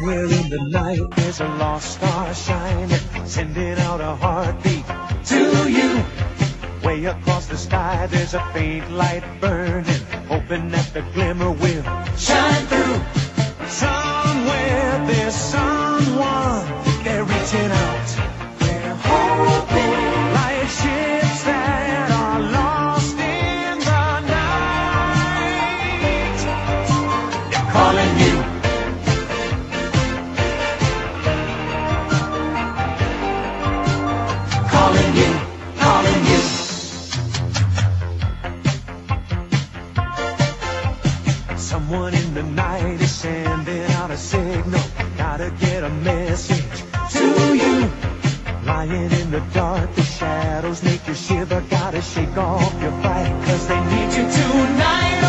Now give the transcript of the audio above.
Somewhere in the night there's a lost star shining, sending out a heartbeat to you. Way across the sky there's a faint light burning, hoping that the glimmer will shine through. Somewhere there's someone, they're reaching out, they're hoping, like ships that are lost in the night. They're calling you. Calling you, calling you. Someone in the night is sending out a signal, gotta get a message to you. Lying in the dark, the shadows make you shiver, gotta shake off your fright, 'cause they need you tonight.